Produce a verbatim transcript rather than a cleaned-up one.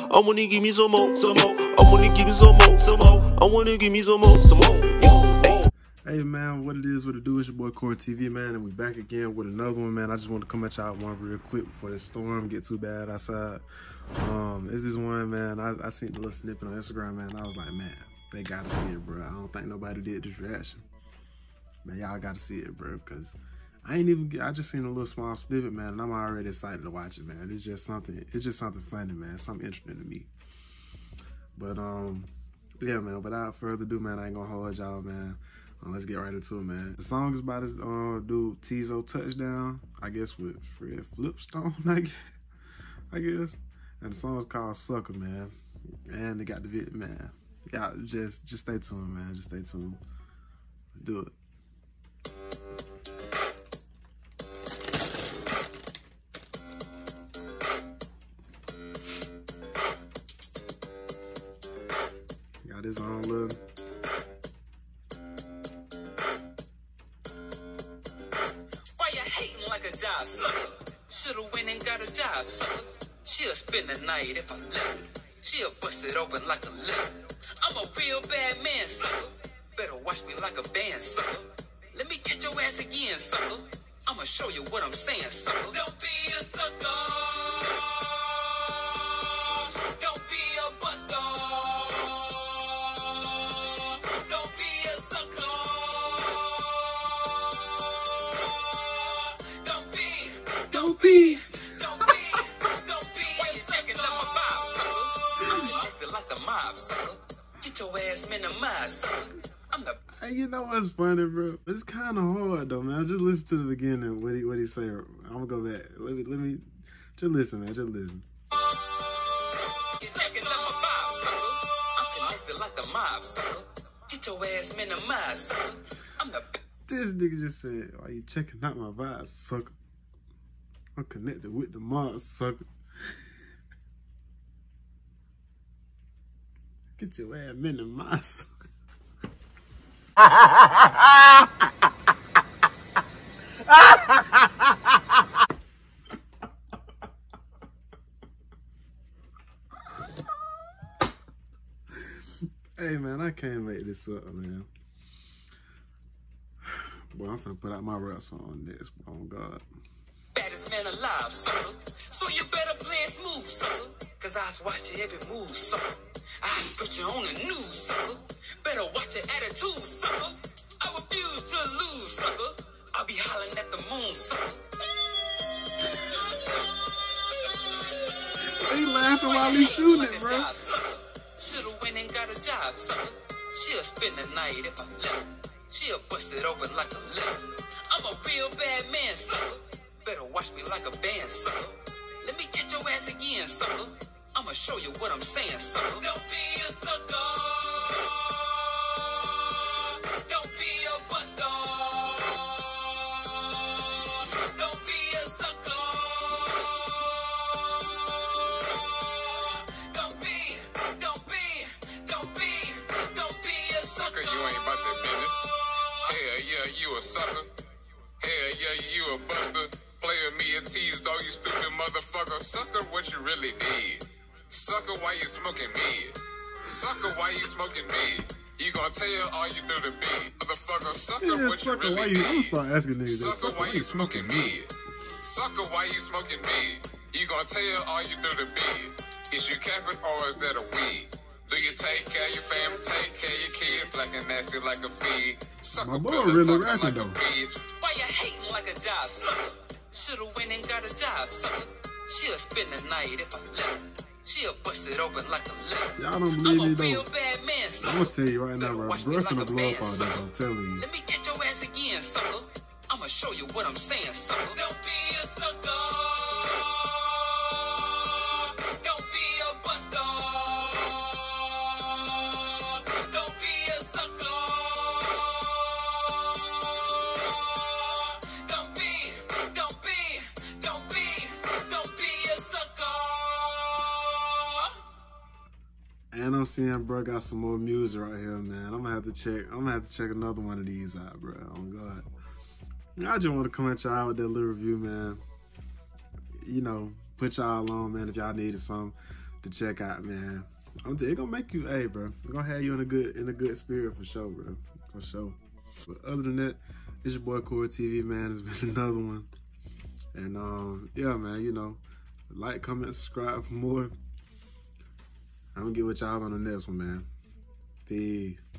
I wanna give me some more, some more. I wanna give me some more, some more. I wanna give me some more, some more. Hey. Hey man, what it is, what it do, it's your boy Core T V, man, and we back again with another one, man. I just want to come at y'all one real quick before the storm get too bad outside. Um, it's this one, man. I, I seen the little snippet on Instagram, man. I was like, man, they gotta see it, bro. I don't think nobody did this reaction. Man, y'all gotta see it, bro, because I ain't even, I just seen a little small snippet, man, and I'm already excited to watch it, man. It's just something, it's just something funny, man. Something interesting to me. But, um, yeah, man, without further ado, man, I ain't gonna hold y'all, man. Uh, let's get right into it, man. The song is by this uh, dude, Teezo Touchdown, I guess with Fred Flippstone, I guess. I guess. And the song is called SUCKA, man. And they got the video, man. Y'all just, just stay tuned, man. Just stay tuned. Let's do it. Got his own little... Like a job sucker. Should've went and got a job sucker. She'll spend the night if I let her. She'll bust it open like a letter. I'm a real bad man, sucker. Better watch me like a band, sucker. Let me catch your ass again, sucker. I'ma show you what I'm saying, sucker. Don't be a sucker. Don't be a buster. Don't be a sucker. Don't be, don't be, don't be. Why you checking out my vibe, sucker? I'm acting like the mob, sucker. Get your ass minimized, sucker. I'm the. Hey, you know what's funny, bro? It's kind of hard though, man. Just listen to the beginning. What he, what he say? I'm gonna go back. Let me, let me. Just listen, man. Just listen. You checking out my vibe, sucker? I'm connected like the mob, sucker. Get your ass minimized, sucker. I'm the. This nigga just said, "Why you checking out my vibe, sucker? I'm connected with the mob, sucker. Get your ass minimized." Hey man, I can't make this up, man. Boy, I'm finna put out my rap song on this. Oh God. Baddest man alive, sucker. So you better play it smooth, sucker. Cause I was watching every move, sucker. I was put you on the news, sucker. Better watch your attitude, sucker. I refuse to lose, sucker. I'll be hollering at the moon, sucker. He laughing while he shooting it, bro. Should've went and got a job, sucker. She'll spend the night if I let her. She'll bust it open like a letter. I'm a real bad man, sucker. Better watch me like a band, sucker. Let me catch your ass again, sucker. I'ma show you what I'm saying, sucker. Don't be a sucker. Don't be a buster. Don't be a sucker. Don't be, don't be, don't be, don't be a sucker. You ain't about that business. Hell yeah, you a sucker. Hell yeah, you a buster. Player me a Teezo, you stupid motherfucker. Sucker, what you really did? Sucker, why you smoking me? Sucker, why you smoking me? You gonna tell all you do to me, motherfucker. Sucker, Yeah, what sucker, you why really you, I'm gonna did? start asking niggas that. Sucker, why you smoking me? Sucker, why you smoking me? You gonna tell all you do to me? Is you capping or is that a weed? Do you take care of your family, take care of your kids like a nasty like a feed? Sucker, My boy better really talking rapping like though. a bitch. Why you hating like a job, sucker? Should've went and got a job, sucker. She'll spend the night if I let her. She'll bust it open like a letter. Y'all don't I'm believe a me real though. bad man, sucker. I'm gonna tell you right now, Better bro. watch Bro, me it's like gonna a blow band, up on this, sucker. I'm telling you. Let me catch your ass again, sucker. I'ma show you what I'm saying, sucker. Don't be a sucker. Don't be a buster. Don't be a sucker. Don't be, don't be, don't be, don't be a sucker. And I'm seeing bro got some more music right here, man. I'm gonna have to check. I'm gonna have to check another one of these out, bro. Oh God. I just want to come at y'all with that little review, man. You know, put y'all on, man, if y'all needed some. to check out, man. I'm t- it gonna make you, hey, bro. It's gonna have you in a good in a good spirit for sure, bro. For sure. But other than that, it's your boy Corey T V, man. It's been another one. And um, yeah, man, you know, like, comment, subscribe for more. I'm gonna get with y'all on the next one, man. Peace.